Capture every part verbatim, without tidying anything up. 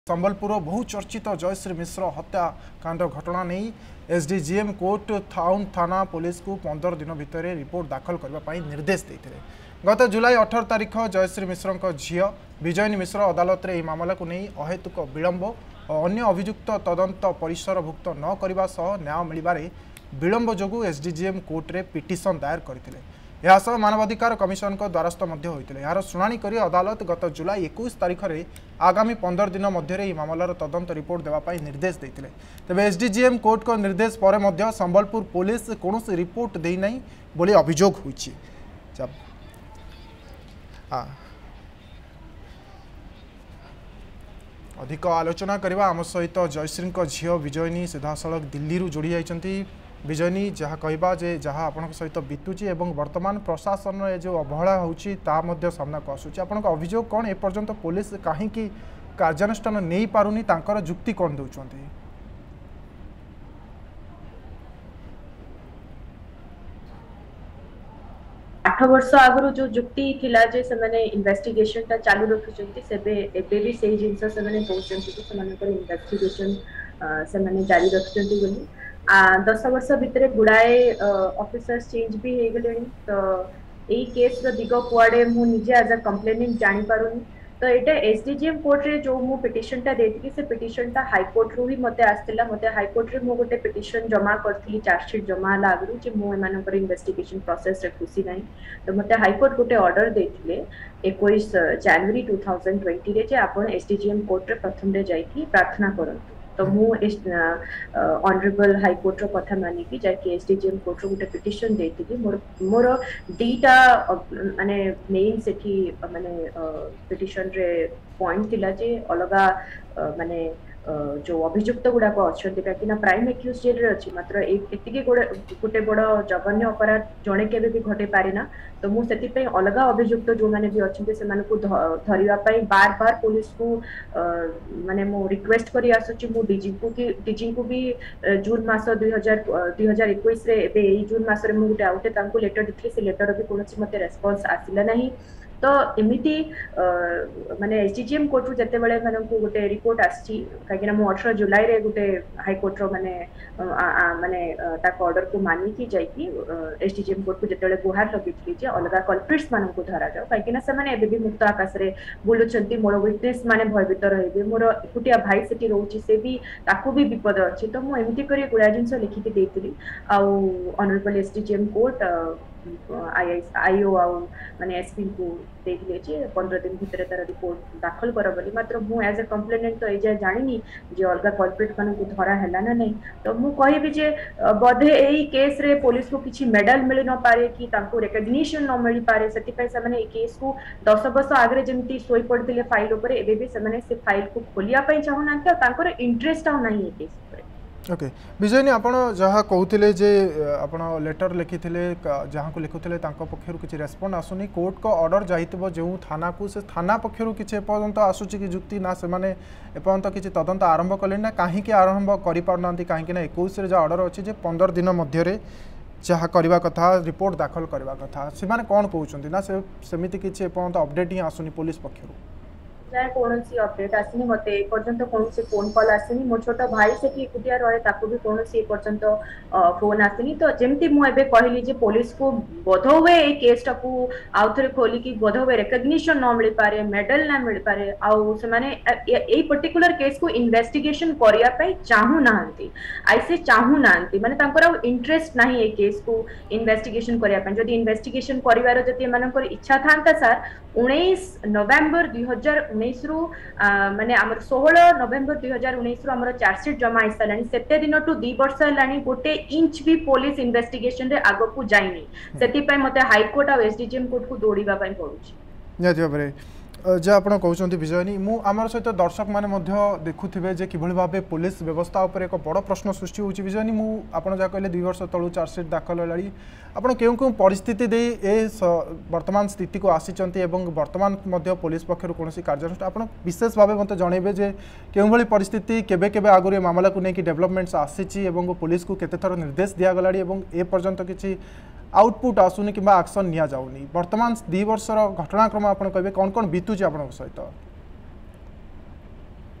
संबलपुर बहुचर्चित जयश्री मिश्र हत्याकांड घटना नहीं एसडीजीएम कोर्ट टाउन थाना पुलिस को पंद्रह दिन भितर रिपोर्ट दाखल करने निर्देश देते। गत जुलाई अठारह तारिख जयश्री मिश्र झील विजयनी मिश्र अदालत में मामला को नहीं अहेतुक विलंब और अन्य अभियुक्त तदंत परिसरभुक्त न करने सह न्याय मिलबार विलंब जोगु एसडीजीएम कोर्ट रे पिटिशन दायर करथिले। यह सह मानवाधिकार कमिशन को द्वारस्थ होते यार शुणाणी कर अदालत गत जुलाई इक्कीस तारिख में आगामी पंद्रह दिन मध्य मामलार तदंत रिपोर्ट देवाई निर्देश देते। तेबे एसडीजीएम कोर्ट को निर्देश पर मध्य संबलपुर पुलिस कौन रिपोर्ट देना बोली अभियोग होइछि। अधिक आलोचना करवा आम सहित जयश्री झील विजयनी सीधासलख दिल्ली जोड़ी जाइछंती। विजयनी जहाँ कहवा जे जहाँ आपण सहित बीतुची एवं वर्तमान प्रशासन जो अवहेला होची ता मध्य सामना को आसुची। आपण अभियोग कौन एपर्यंत पुलिस कहीं कार्यानुष्ठान नहीं पारुनी तांकर जुक्ति कौन दउचंती? आठ वर्ष आगु जो जुक्ति थिला जे से माने इन्वेस्टिगेशन ता चालू रखिचंती सेबे एबे भी सेही जिंस से माने कहउचंती कि से माने पर इन्वेस्टिगेशन से माने जारी रखिचंती बोली। आ दस वर्ष भितर गुड़ाए ऑफिसर्स चेंज भी हो गले तो यही केस रो दिग कुआडे मु निजे एज अ कंप्लेनेंट जानि पारुनी। तो एटा एसडीजीएम कोर्ट रे जो मु पिटिशन ता देथि से पिटिशन ता हाई कोर्ट रू ही मते आस्तिला मते हाई कोर्ट रे मु गोटे पिटिशन जमा करथि चार्जशीट जमा लागु जे मु एमान पर इन्वेस्टिगेशन प्रोसेस रे खुशी नहीं। तो मते हाई कोर्ट गोटे ऑर्डर देथिले इक्कीस जनवरी दो हज़ार बीस रे जे आपण एसडीजीएम कोर्ट रे प्रथम रे जाई की प्रार्थना करंतु। तो मु ऑनरेबल हाई कोर्ट रो कथा मानी कि जाके एसडीजीएम कोर्ट रो गोटे पिटिशन देथि मोर मोर डीटा माने मेन सेठी माने पिटिशन रे पॉइंट थिला जे अलगा माने जो अभियुक्त गुड़ा अच्छे कहीं प्राइम एक्यूज जेल अच्छी मात्र एति गोटे बड़ जघन्य अपराध जड़े के भी घटे पारे ना। तो मुझे अलग अभियुक्त जो मैंने भी अच्छे से धरवाई बार बार पुलिस को माने मु रिक्वेस्ट करी आसुची मु डीजी को कि डीजी को भी जून मास दुई हजार दुई हजार इक्कीस जून मस गोटे आउटे लेटर देते से लेटर भी कौन मत रेस्पॉन्स आसला ना। तो एमती माने एसडीजीएम कोर्ट रू जते बेले माने को गोटे रिपोर्ट आछि कहीं अठारह जुलाई रे गोटे हाई कोर्ट रो माने माने ताक ऑर्डर को मानी की जाई कि एसडीजीएम कोर्ट को जते बेले गुहार लगिथि जे अलगा कल्प्रिट्स माने को धरा जाओ कहीं से माने एबे भी मुक्त आकाश रे बुलुचंती मोर विटनेस माने भयभीत रहबे मोर एकुटिया भाई सेठी रहउची से भी ताकू भी विपद अछि। तो मु एमती करी गुडा जिंस लिखि के देतिली आ ऑनरेबल एसडीजीएम कोर्ट आई आईओ आउ माने एसपी को देखले जे पंद्रह दिन भितर तार रिपोर्ट दाखल कर बोली। मात्र मु एज ए कंप्लेनेंट तो एजा जानिनी जे अलगा कल्प्रिट माने को धरा हैला ना नहीं। तो मु कहबी जे बधे एही केस रे पुलिस को किछि मेडल मिल न पारे कि तांको रिकॉग्निशन न मिल पारे सेति पय से माने ए केस को दस वर्ष आगरे जेमती सोई पड़तिले फाइल ऊपर एबे भी से माने से फाइल को खोलिया पय चाहू ना त तांको इंटरेस्ट आ नाही ए केस ऊपर। ओके विजयनी आपण जहाँ कहते जे आपण लेटर लिखिथिले जहाँ को लिखुथिले तांको पक्षरु किछि रेस्पोंड आसुनी कोर्ट को ऑर्डर जाइतबो जो थाना को से थाना पक्षरु किछि एपर्यंत आसुची कि जुक्ति ना से माने एपर्यंत किछि तदंत आरंभ कले ना काहे कि आरंभ करि पारनांती काहे ना इक्कीस रे जो ऑर्डर अछि जे पंद्रह दिन मध्य रे जहाँ करबा कथा रिपोर्ट दाखल करबा कथा से माने कोन कहउचंती ना से सेमिति किछि एपर्यंत अपडेट ही आसुनी पुलिस पक्षरु जाय कोनसी अपडेट आसनी मते ए पर्यंत कोनसी फोन कॉल आसनी मो छोटा भाई सेठी एकुटिया रहे ताको भी कोनसी ए पर्यंत फोन आसनी। तो जेमती मु एबे कहली जे पुलिस को बोधवे ए केस टाकू आउथरे खोली कि बोधवे रिकॉग्निशन न मिल पारे मेडल ना मिल पारे आउ से माने ए पर्टिकुलर केस को इन्वेस्टिगेशन करिया पई चाहू नांती ऐसे चाहू नांती माने तांकर इंटरेस्ट नाही ए केस को इन्वेस्टिगेशन करिया पई। जदी इन्वेस्टिगेशन करिवार जति मानकर इच्छा थांता सर उन्नीस नवंबर दो हज़ार उन्नीस रु माने हमर सोलह नवंबर दो हज़ार उन्नीस रु हमर चार्जशीट जमा आइसलानी सेते दिन टू दो वर्ष लानी गोटे इंच भी पुलिस इन्वेस्टिगेशन रे आगो को जाइनी सेति पय मते हाई कोर्ट आ एसडीजीएम कोर्ट को दौड़ीबा पय पडुची। निहाती भाबरे जे आप कहते विजयनी मु आमर सहित दर्शक मैंने देखुवे जे किभली भाव पुलिस व्यवस्था उपर एक बड़ प्रश्न सृष्टि होची। विजयनी मु आपन जा कहले दुई वर्ष तलू चार्जशीट दाखल होलाड़ी आपन केउ केउ परिस्थिति दे ए वर्तमान स्थिति को आसीचंती एवं वर्तमान मध्य पुलिस पक्षरु कोनोसी कार्यानुष्ठान आपन विशेष भाव मते जणेबे जे केउ भली परिस्थिति केबे केबे आगुरी मामला को नेकी डेवलपमेंट्स आसीची एवं पुलिस को केते थर निर्देश दिया गलाड़ी एवं ए पर्यंत किछि आउटपुट आसुनी कि एक्शन नि जाऊनी वर्तमान दु वर्षर घटनाक्रम आप कहे कौन कौन बीतुची आप सहित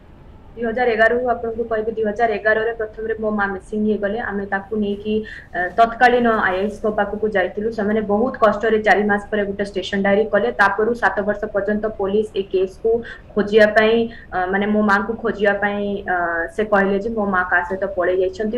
दुई हजार एगार आपको कहबी दुई हजार एगार प्रथम मो माँ मिसिंग हो गले आम नहीं तत्कालीन आईएएस को पाखक जाइलु से बहुत कष्ट चार मास पर गोटे स्टेशन डायरी कले तापर सात वर्ष पर्यंत पुलिस ए केस को खोजापी माने मो माँ को खोजापी से कहले मो माँ का सहित पड़े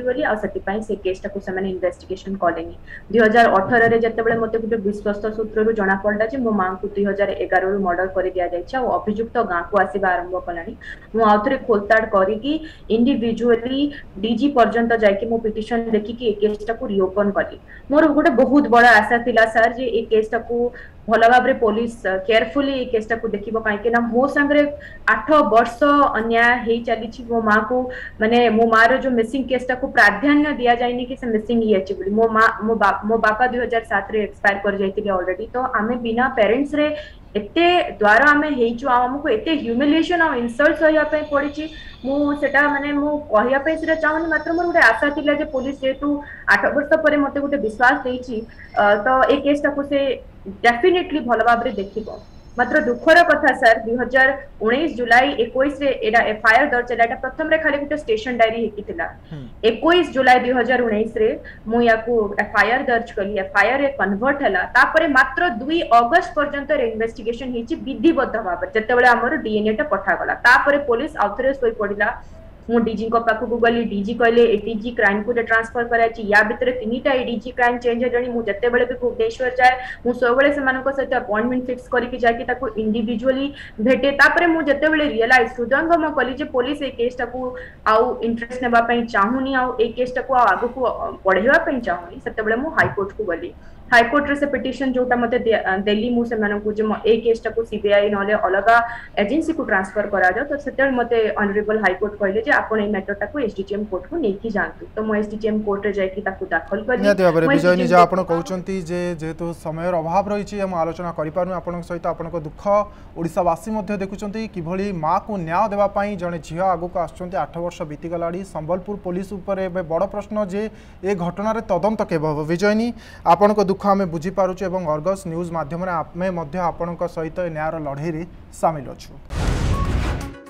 जाती से केसटा को इन्वेस्टिगेशन कले दुई हजार अठर जिते मत गोटे विश्वस्त सूत्र जना पड़ा मो माँ को दुई हजार एगार मर्डर कर दि जाए अभियुक्त गाँव को आसवा आरंभ कलानी मुझे खोलताड़ करी इंडिविजुअली डीजी पर्यंत जाकि मो पिटिशन देखिकी ए केसटा को रिओपन कली मोर गोटे बहुत बड़ा आशा थिला सर जे ए केसटा को भल भाव पुलिस केयरफुली ए केसटा को देखिबो काहे ना मो संगे आठ वर्ष अन्याय हे चली मो माँ को माने मो माँ रो जो मिसिंग केसटा को प्राधान्य दिया जायनी कि से मिसिंग ही अछि बोली मो माँ मो बा, मो बापा दुई हजार सात रे एक्सपायर कर जाइतिले ऑलरेडी तो आमे बिना पेरेंट्स रे एते द्वारा आमे हेइचु आमको एते ह्यूमिलिएशन और इंसल्ट सहिया पे पड़िची मु सेटा माने मु कहिया पे सेटा चाहनी मात्र मोर गोटे आशा थिला जे पुलिस जेतु आठ वर्ष परे मते गोटे विश्वास देइची तो ए केसटा को से डेफिनेटली भल भाव रे देखिबो मात्र दुखर कथा सर दुई हजार उन्नीस जुलाई इक्कीस रे एडा एफआईआर दर्ज है एटा प्रथम रे खाली गोटे स्टेशन डायरी हेकितिला इक्कीस जुलाई दुई हजार उन्नीस रे मु याकू एफआईआर दर्ज कली एफआईआर रे कन्वर्ट हला तापरे मात्र दुई अगस्त पर्यंत रे इन्वेस्टिगेशन हिची विधिबद्ध भाव जते बेले हमर डीएनए टा पठा गला तापरे पुलिस आउथरे सोई पडिला मु डीजी को पाखक गली डीजी कहले एटीजी क्राइम को ट्रांसफर कराची या भितर तीनटा एडीजी क्राइम चेंज हेजणी मु जते बेले भी भुवनेश्वर जाए मु सब बेले सेमानक सहित अपॉइंटमेंट फिक्स करके जाके ताको इंडिविजुअली भेटे तापरे मु जते बेले रियलाइज हृदयंगम कली जे पुलिस ए केसटा को आउ इंटरेस्ट नेबा पई चाहुनी आउ ए केसटा को आगु को पढेबा पई चाहुनी सेते बेले मु हाई कोर्ट को गली हाई कोर्ट रे से पिटिशन जोटा मते दिल्ली मु सेमानक जे ए केसटा को सीबीआई नले अलगा एजेंसी को ट्रांसफर करा जाओ तो सेते मते ऑनरेबल हाई कोर्ट कहले जे आपण ए मैटरटा को एसडीजीएम कोर्ट को नेकी जानतु तो मो एसडीजीएम कोर्ट रे जायकी ताकू दाखल करी नियाते बारे विजयनी जे आपण कहउचंती जे जेहेतु समय अभाव रहिछि हम आलोचना करि पारनु आपण सहित आपण को दुख ओडिसावासी मध्ये देखुचंती किभली मां को न्याय देबा पई जने झिया आगु को आछंती आठ वर्ष बीती गलाडी संबलपुर पुलिस ऊपर बड़ प्रश्न जे ए घटना रे तदंत केबो विजयनी आपण को दुख आमे बुझी पारुछु एवं अर्गस न्यूज माध्यम रे आमे मध्ये आपण सहित न्यायर लड़ाई रे शामिल अछु।